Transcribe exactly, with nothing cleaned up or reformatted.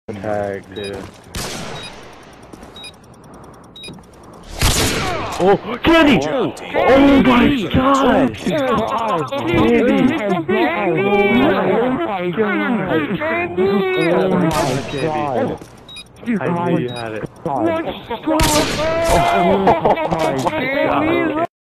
Tag, dude. Oh, Candy! Oh, oh my god! Candy! Oh my god! I knew you had it. Oh my god!